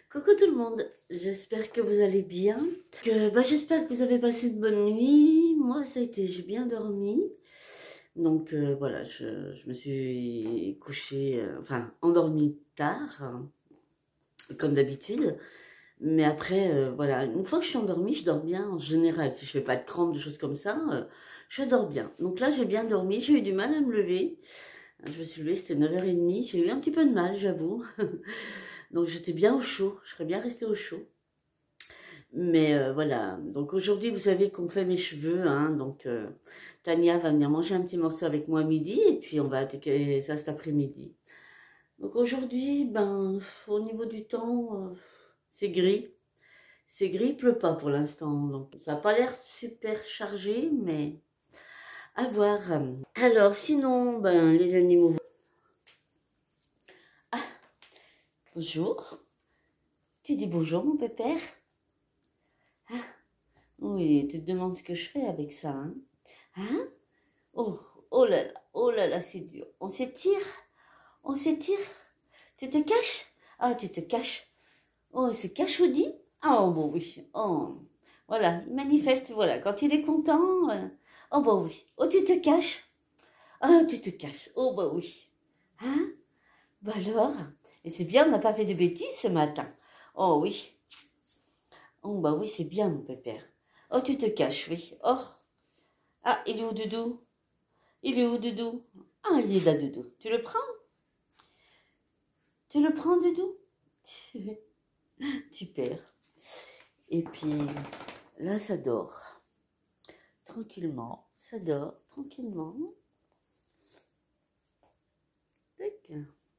Coucou tout le monde, j'espère que vous allez bien. J'espère que vous avez passé une bonne nuit. Moi, ça a été, j'ai bien dormi. Donc voilà, je me suis couchée, endormie tard, comme d'habitude. Mais après, voilà, une fois que je suis endormie, je dors bien en général. Si je fais pas de crampes, de choses comme ça, je dors bien. Donc là, j'ai bien dormi, j'ai eu du mal à me lever. Je me suis levée, c'était 9h30. J'ai eu un petit peu de mal, j'avoue. Donc j'étais bien au chaud, je serais bien restée au chaud. Mais voilà, donc aujourd'hui vous savez qu'on fait mes cheveux, hein, donc Tania va venir manger un petit morceau avec moi à midi et puis on va attaquer ça cet après-midi. Donc aujourd'hui, au niveau du temps, c'est gris. C'est gris, il pleut pas pour l'instant, donc ça n'a pas l'air super chargé, mais à voir. Alors sinon, les animaux... Ah, bonjour. Tu dis bonjour mon pépère? Oui, tu te demandes ce que je fais avec ça, hein? Hein? Oh, oh là là, c'est dur. On s'étire? On s'étire? Tu te caches? Ah, tu te caches. Oh, il se cache, vous dit? Oh, bon, oui. Oh, voilà, il manifeste, voilà, quand il est content. Oh, bon, oui. Oh, tu te caches? Ah, tu te caches. Oh, bah oui. Hein? Bah alors? Et c'est bien, on n'a pas fait de bêtises ce matin. Oh, oui. Oh, bah oui, c'est bien, mon pépère. Oh, tu te caches, oui. Oh. Ah, il est où, Doudou? Il est où, Doudou? Ah, il est là, Doudou. Tu le prends? Tu le prends, Doudou? Tu perds. Et puis, là, ça dort. Tranquillement. Ça dort, tranquillement. Tac.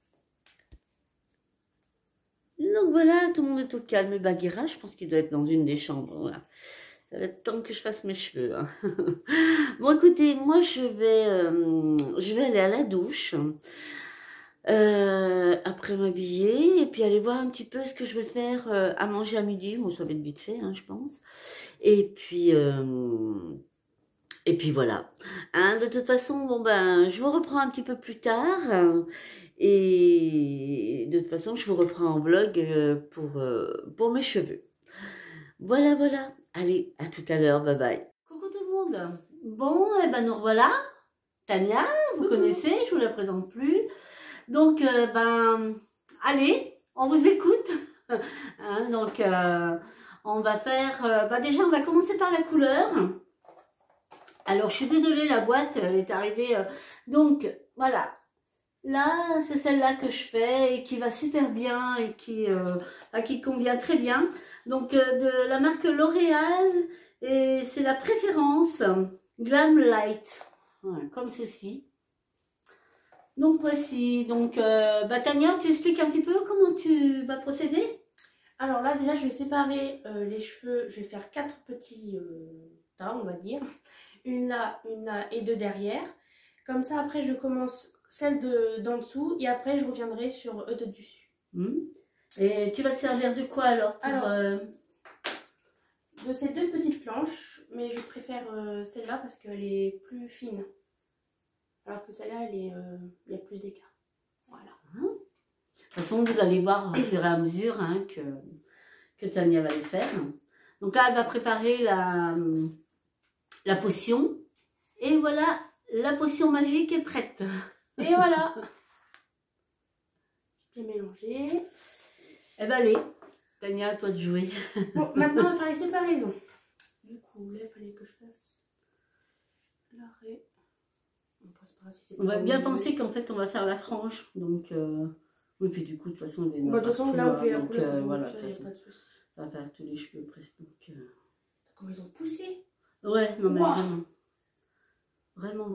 Donc voilà, tout le monde est au calme. Et Bagheera, je pense qu'il doit être dans une des chambres. Voilà. Ça va être temps que je fasse mes cheveux. Hein. Bon, écoutez, moi, je vais aller à la douche. Après m'habiller et puis aller voir un petit peu ce que je vais faire à manger à midi. Bon, ça va être vite fait, hein, je pense. Et puis voilà. Hein, de toute façon, je vous reprends un petit peu plus tard. Et de toute façon, je vous reprends en vlog pour mes cheveux. Voilà, voilà. Allez, à tout à l'heure. Bye bye. Coucou tout le monde. Bon, et ben nous revoilà. Tania, vous connaissez, je vous la présente plus. Donc, allez, on vous écoute. Hein, donc, on va faire... déjà, on va commencer par la couleur. Alors, je suis désolée, la boîte, elle est arrivée. Donc, voilà. Là, c'est celle-là que je fais et qui va super bien et qui convient très bien. Donc, de la marque L'Oréal. Et c'est la préférence Glam Light. Voilà, comme ceci. Donc voici, donc Tania, tu expliques un petit peu comment tu vas procéder? Alors là déjà je vais séparer les cheveux, je vais faire 4 petits tas on va dire, une là et 2 derrière. Comme ça après je commence celle d'en dessous et après je reviendrai sur eux de dessus. Et tu vas te servir de quoi alors de ces 2 petites planches, mais je préfère celle-là parce qu'elle est plus fine. Alors que celle-là, il y a plus d'écart. Voilà. De toute façon, vous allez voir au fur et à mesure que Tania va les faire. Donc là, elle va préparer la potion. Et voilà, la potion magique est prête. Et voilà. Je vais mélanger. Eh ben allez, Tania, à toi de jouer. Bon, maintenant, on va faire les séparaisons. Du coup, là, il fallait que je fasse l'arrêt. On va bien penser qu'en fait on va faire la frange, donc oui, puis du coup de toute façon de toute façon là on fait la couleur, voilà, ça, y a pas de souci. Ça va faire tous les cheveux presque. Donc, comment ils ont poussé. Ouais, non mais wow. Vraiment.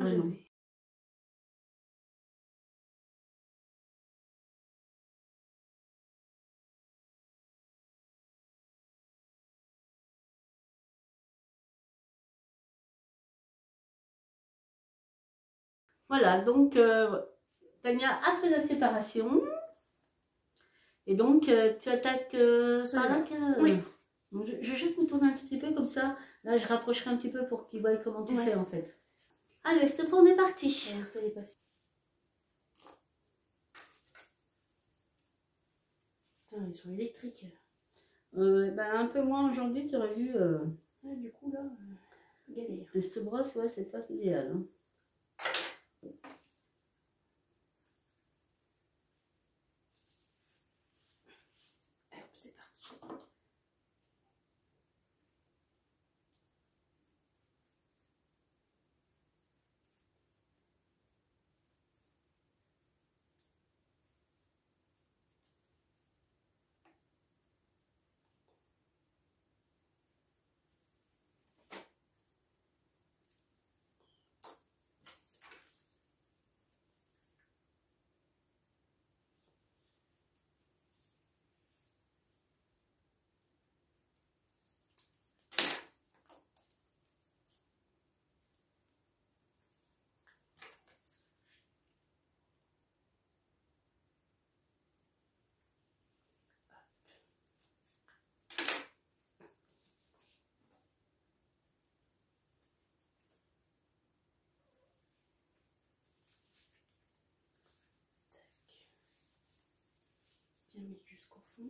Voilà, donc Tania a fait la séparation. Et donc, tu attaques par là oui. Donc, je vais juste me tourner un petit peu comme ça. Là, je rapprocherai un petit peu pour qu'ils voient comment tu fais en fait. Allez, cette fois, on est parti. Putain, ils sont électriques. Bah, un peu moins aujourd'hui, tu aurais vu. Ouais, du coup, là, galère. Et cette brosse, ouais, c'est pas idéal. Hein. Allez, hop, c'est parti. Bien mis jusqu'au fond.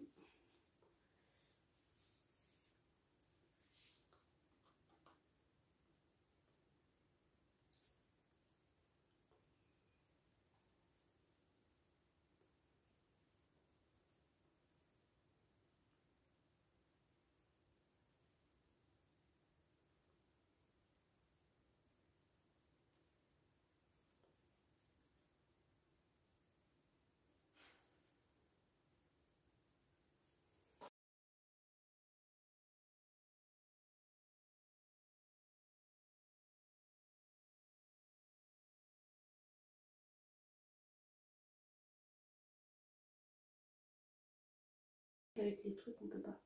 Avec les trucs, on peut pas.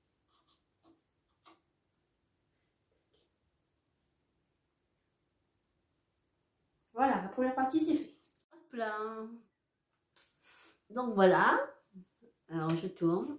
Voilà, la première partie, c'est fait. Hop là. Donc voilà. Alors je tourne.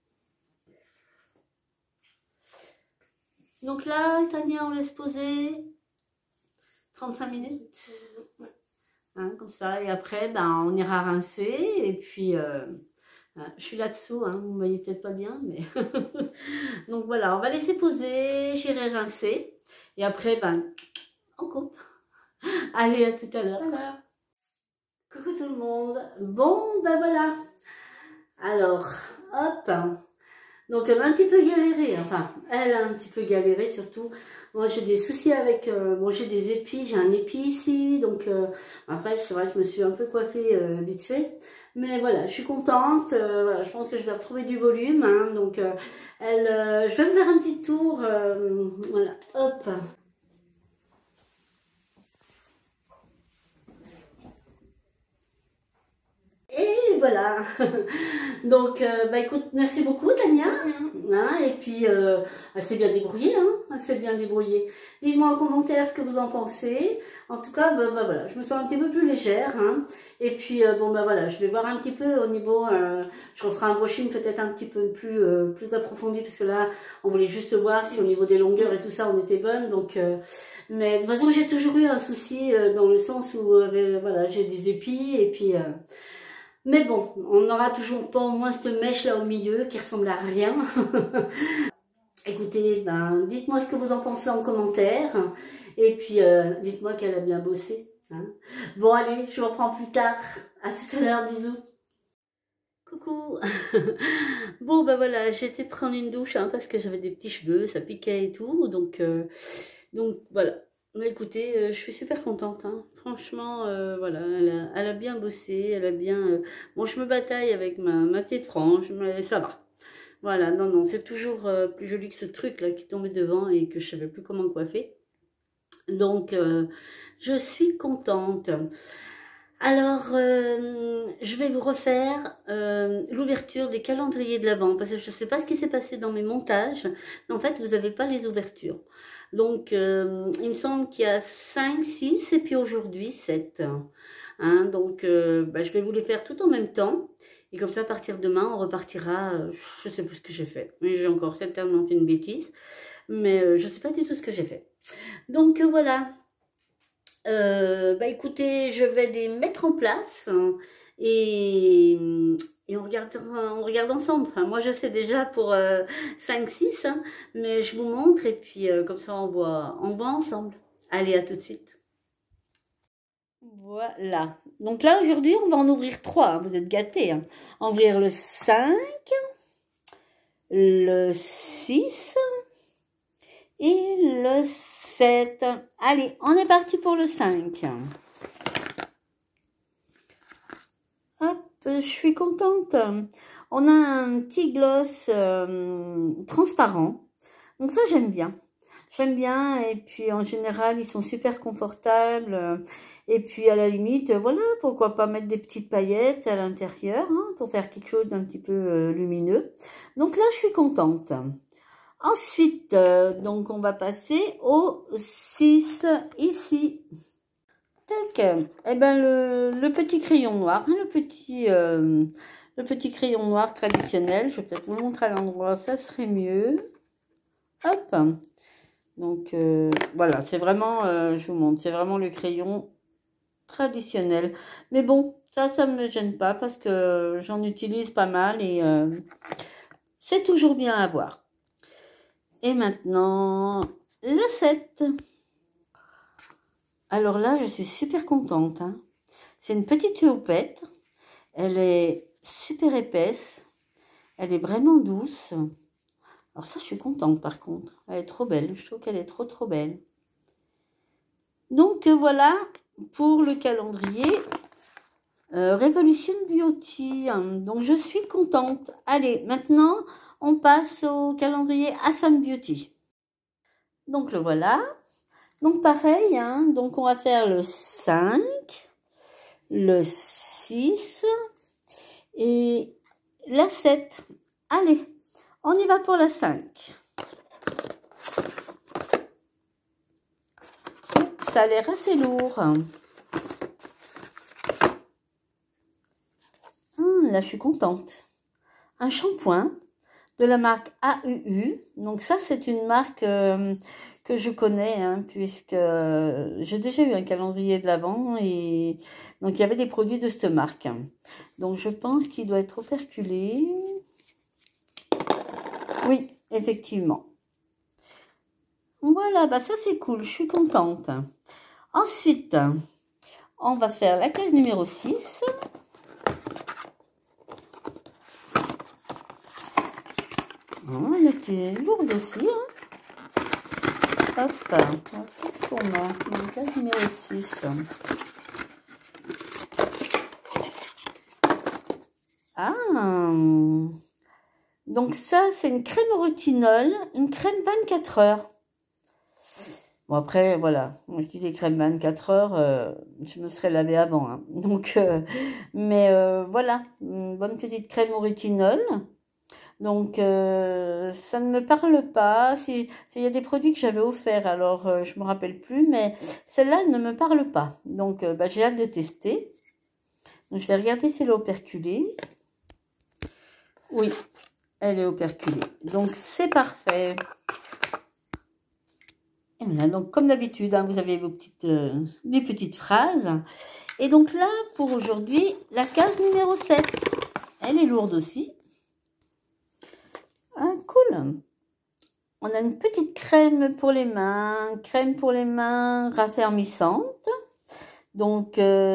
Donc là, Tania, on laisse poser 35 minutes. Ouais. Hein, comme ça. Et après, ben, on ira rincer. Et puis, je suis là-dessous. Hein, vous ne voyez peut-être pas bien. Mais donc voilà, on va laisser poser. J'irai rincer. Et après, ben, on coupe. Allez, à tout à l'heure. Coucou tout le monde. Bon, ben voilà. Alors, hop. Donc, elle m'a un petit peu galéré. Enfin, elle a un petit peu galéré surtout. Moi, j'ai des soucis avec... bon, j'ai des épis. J'ai un épi ici. Donc, après, c'est vrai que je me suis un peu coiffée vite fait. Mais voilà, je suis contente. Voilà, je pense que je vais retrouver du volume. Hein, donc, je vais me faire un petit tour. Voilà, hop. Et voilà. Donc, bah écoute, merci beaucoup Tania. Hein, et puis, elle s'est bien débrouillée. Hein, elle s'est bien débrouillée. Dites-moi en commentaire ce que vous en pensez. En tout cas, bah, voilà, je me sens un petit peu plus légère. Hein. Et puis, bon, bah voilà, je vais voir un petit peu au niveau... je referai un brushing peut-être un petit peu plus approfondi. Parce que là, on voulait juste voir si au niveau des longueurs et tout ça, on était bonne. Donc... mais de toute façon, j'ai toujours eu un souci dans le sens où voilà, j'ai des épis et puis... mais bon, on n'aura toujours pas au moins cette mèche là au milieu qui ressemble à rien. Écoutez, ben, dites-moi ce que vous en pensez en commentaire. Et puis, dites-moi qu'elle a bien bossé. Hein. Bon, allez, je vous reprends plus tard. À tout à l'heure, bisous. Coucou. Bon, ben voilà, j'ai été prendre une douche hein, parce que j'avais des petits cheveux, ça piquait et tout. Donc voilà. Mais écoutez, je suis super contente. Hein. Franchement, voilà, elle a bien bossé, elle a bien... bon, je me bataille avec ma petite frange, mais ça va. Voilà, non, c'est toujours plus joli que ce truc-là qui tombait devant et que je savais plus comment coiffer. Donc, je suis contente. Alors, je vais vous refaire l'ouverture des calendriers de l'Avent, parce que je ne sais pas ce qui s'est passé dans mes montages, mais en fait, vous n'avez pas les ouvertures. Donc, il me semble qu'il y a 5, 6, et puis aujourd'hui, 7. Hein, donc, bah, je vais vous les faire tout en même temps. Et comme ça, à partir de demain, on repartira, je ne sais plus ce que j'ai fait. Mais j'ai encore certainement fait une bêtise. Mais je ne sais pas du tout ce que j'ai fait. Donc, voilà. Bah écoutez, je vais les mettre en place. Hein, et et on regarde ensemble. Enfin, moi, je sais déjà pour 5-6, hein, mais je vous montre et puis comme ça, on voit ensemble. Allez, à tout de suite. Voilà. Donc là, aujourd'hui, on va en ouvrir 3. Hein, vous êtes gâtés. Hein. Ouvrir le 5, le 6 et le 7. Allez, on est parti pour le 5. Hop, je suis contente. On a un petit gloss transparent. Donc ça, j'aime bien. J'aime bien. Et puis, en général, ils sont super confortables. Et puis, à la limite, voilà, pourquoi pas mettre des petites paillettes à l'intérieur hein, pour faire quelque chose d'un petit peu lumineux. Donc là, je suis contente. Ensuite, donc, on va passer au 6 ici. Tac. Eh ben, le petit crayon noir, hein, le petit crayon noir traditionnel. Je vais peut-être vous le montrer à l'endroit, ça serait mieux. Hop. Donc, voilà, c'est vraiment, je vous montre, c'est vraiment le crayon traditionnel. Mais bon, ça me gêne pas parce que j'en utilise pas mal et c'est toujours bien à voir. Et maintenant, le 7. Alors là, je suis super contente. Hein. C'est une petite houppette. Elle est super épaisse. Elle est vraiment douce. Alors ça, je suis contente par contre. Elle est trop belle. Je trouve qu'elle est trop belle. Donc voilà pour le calendrier Revolution Beauty. Donc je suis contente. Allez, maintenant, on passe au calendrier Assam Beauty. Donc le voilà. Donc pareil, hein, donc on va faire le 5, le 6 et la 7. Allez, on y va pour la 5. Ça a l'air assez lourd. Là, je suis contente. Un shampoing de la marque AUU. Donc ça, c'est une marque que je connais, hein, puisque j'ai déjà eu un calendrier de l'Avent et donc il y avait des produits de cette marque. Donc je pense qu'il doit être operculé. Oui, effectivement. Voilà, bah ça c'est cool, je suis contente. Ensuite, on va faire la case numéro 6. Oh, elle était lourde aussi. Hein. Hop, qu'est-ce qu'on a? La case numéro 6. Ah, donc ça, c'est une crème retinol, une crème 24 heures. Bon, après, voilà, moi je dis des crèmes 24 heures, je me serais lavée avant. Hein. Donc, mais voilà, une bonne petite crème au rétinol. Donc, ça ne me parle pas. Il y a des produits que j'avais offerts, alors je ne me rappelle plus, mais celle-là ne me parle pas. Donc, bah, j'ai hâte de tester. Donc, je vais regarder si elle est operculée. Oui, elle est operculée. Donc, c'est parfait. Et voilà, donc comme d'habitude, hein, vous avez vos les petites phrases. Et donc là, pour aujourd'hui, la case numéro 7. Elle est lourde aussi. Ah, cool. On a une petite crème pour les mains raffermissante. Donc,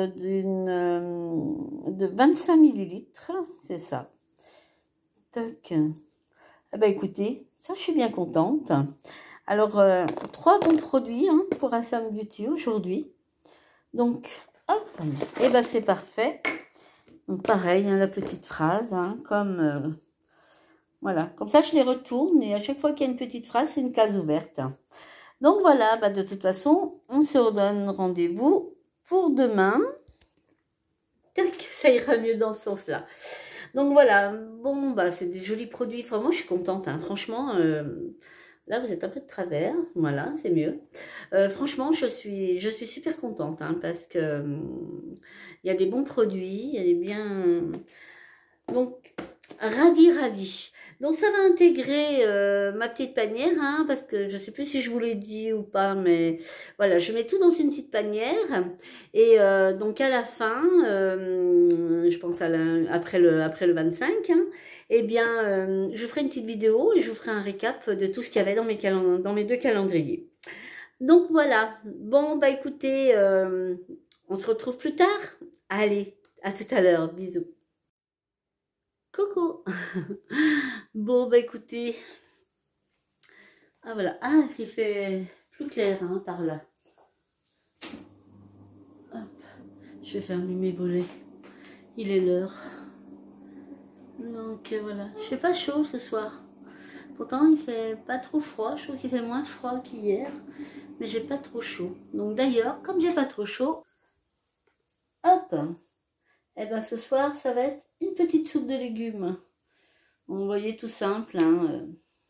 de 25 millilitres, c'est ça. Tac. Ah bah écoutez, ça je suis bien contente. Alors, 3 bons produits hein, pour Assam Beauty aujourd'hui. Donc, hop, et ben c'est parfait. Donc pareil, hein, la petite phrase, hein, comme... voilà, comme ça je les retourne et à chaque fois qu'il y a une petite phrase, c'est une case ouverte. Donc voilà, bah, de toute façon, on se redonne rendez-vous pour demain. Tac, ça ira mieux dans ce sens-là. Donc voilà, bon, bah c'est des jolis produits. Vraiment, je suis contente, hein, franchement. Là, vous êtes un peu de travers, voilà, c'est mieux. Franchement, je suis super contente, hein, parce que il y a des bons produits, il y a des bien... Donc, ravie. Donc ça va intégrer ma petite panière, hein, parce que je sais plus si je vous l'ai dit ou pas, mais voilà, je mets tout dans une petite panière. Et donc à la fin, je pense après le 25, hein, eh bien, je ferai une petite vidéo et je vous ferai un récap de tout ce qu'il y avait dans mes deux calendriers. Donc voilà. Bon, bah écoutez, on se retrouve plus tard. Allez, à tout à l'heure. Bisous. Coucou. Bon, bah écoutez. Ah voilà. Ah, il fait plus clair, hein, par là. Hop. Je vais fermer mes volets. Il est l'heure. Donc voilà. Je fais pas chaud ce soir. Pourtant, il fait pas trop froid. Je trouve qu'il fait moins froid qu'hier. Mais j'ai pas trop chaud. Donc d'ailleurs, comme j'ai pas trop chaud, hop. Et ben ce soir, ça va être une petite soupe de légumes. Vous voyez, tout simple, hein.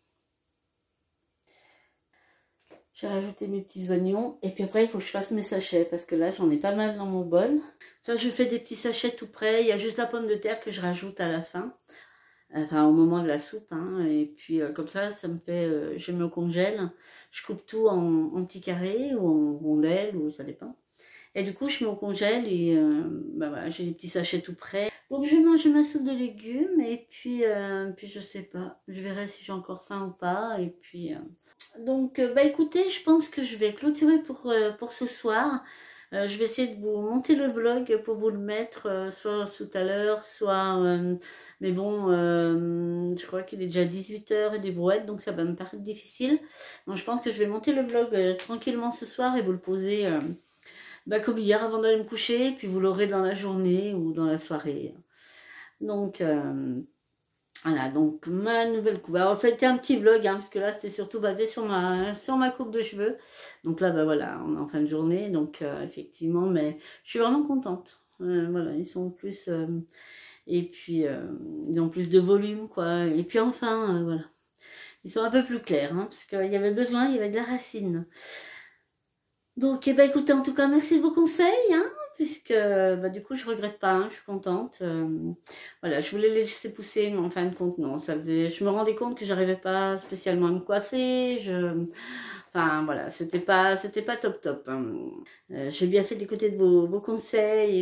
J'ai rajouté mes petits oignons. Et puis après, il faut que je fasse mes sachets. Parce que là, j'en ai pas mal dans mon bol. Ça, je fais des petits sachets tout près. Il y a juste la pomme de terre que je rajoute à la fin. Enfin, au moment de la soupe. Hein. Et puis, comme ça me fait... je mets au congèle. Je coupe tout en petits carrés ou en rondelles, ou ça dépend. Et du coup, je mets au congèle et bah voilà, j'ai des petits sachets tout prêts. Donc, je mange ma soupe de légumes et puis je sais pas. Je verrai si j'ai encore faim ou pas. Et puis, donc, bah écoutez, je pense que je vais clôturer pour ce soir. Je vais essayer de vous monter le vlog pour vous le mettre, soit tout à l'heure, soit... mais bon, je crois qu'il est déjà 18 h et des brouettes, donc ça va me paraître difficile. Donc, je pense que je vais monter le vlog tranquillement ce soir et vous le poser... bah, comme hier avant d'aller me coucher, puis vous l'aurez dans la journée ou dans la soirée. Donc voilà, donc ma nouvelle coupe. Alors ça a été un petit vlog, hein, parce que là c'était surtout basé sur ma coupe de cheveux. Donc là, bah voilà, on est en fin de journée, donc effectivement, mais je suis vraiment contente. Voilà, ils sont plus et puis ils ont plus de volume, quoi. Et puis enfin, voilà, ils sont un peu plus clairs, hein, parce qu'il y avait besoin, il y avait de la racine. Donc, eh ben, écoutez, en tout cas, merci de vos conseils, hein, puisque bah, du coup, je regrette pas, hein, je suis contente. Voilà, je voulais les laisser pousser, mais en fin de compte, non. Je me rendais compte que j'arrivais pas spécialement à me coiffer. Enfin, voilà, c'était pas top top, hein. J'ai bien fait d'écouter de vos conseils,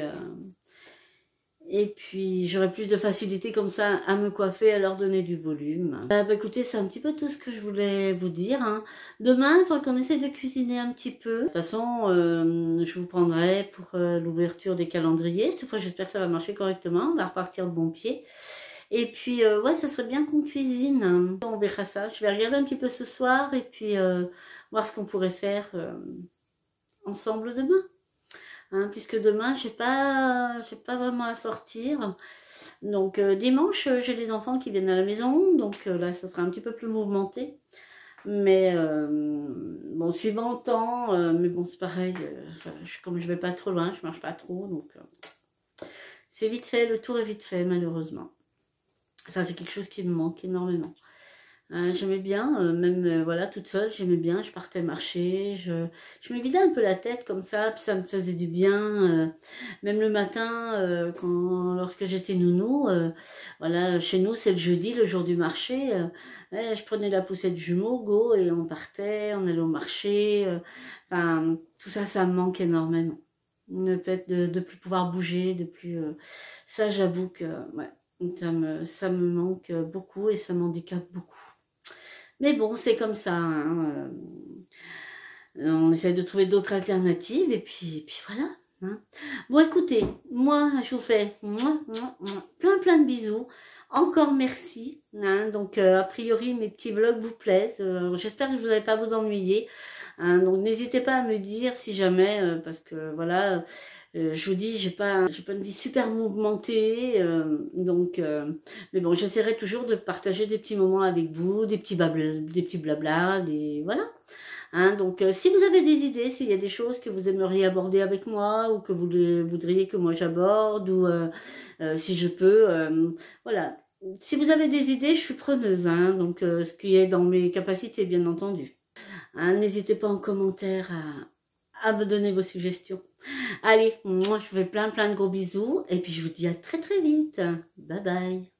et puis, j'aurai plus de facilité comme ça à me coiffer, à leur donner du volume. Bah écoutez, c'est un petit peu tout ce que je voulais vous dire, hein. Demain, il faudra qu'on essaye de cuisiner un petit peu. De toute façon, je vous prendrai pour l'ouverture des calendriers. Cette fois, j'espère que ça va marcher correctement. On va repartir de bon pied. Et puis, ouais, ça serait bien qu'on cuisine. On verra ça. Je vais regarder un petit peu ce soir et puis voir ce qu'on pourrait faire ensemble demain. Hein, puisque demain, j'ai pas vraiment à sortir. Donc dimanche, j'ai les enfants qui viennent à la maison, donc là, ça sera un petit peu plus mouvementé. Mais bon, suivant le temps, mais bon, c'est pareil. Comme je vais pas trop loin, je marche pas trop, donc c'est vite fait. Le tour est vite fait, malheureusement. Ça, c'est quelque chose qui me manque énormément. J'aimais bien, même voilà, toute seule, j'aimais bien, je partais marcher, je me vidais un peu la tête comme ça, puis ça me faisait du bien, même le matin, lorsque j'étais nounou, voilà, chez nous c'est le jeudi, le jour du marché, ouais, je prenais la poussette jumeau, go, et on partait, on allait au marché, enfin, tout ça, ça me manque énormément. Le fait de plus pouvoir bouger, ça j'avoue que, ouais, ça me manque beaucoup et ça m'handicape beaucoup. Mais bon, c'est comme ça, hein. On essaie de trouver d'autres alternatives et puis voilà, hein. Bon, écoutez, moi, je vous fais plein de bisous. Encore merci, hein. Donc, a priori, mes petits vlogs vous plaisent. J'espère que je ne vais pas vous ennuyer, hein. Donc, n'hésitez pas à me dire si jamais, parce que voilà... je vous dis, j'ai pas une vie super mouvementée, donc, mais bon, j'essaierai toujours de partager des petits moments avec vous, des petits blabla, voilà. Hein, donc, si vous avez des idées, s'il y a des choses que vous aimeriez aborder avec moi ou que vous voudriez que moi j'aborde ou si je peux, voilà. Si vous avez des idées, je suis preneuse, hein, donc ce qui est dans mes capacités, bien entendu. Hein, n'hésitez pas en commentaire à me donner vos suggestions. Allez, moi je vous fais plein de gros bisous et puis je vous dis à très vite. Bye bye.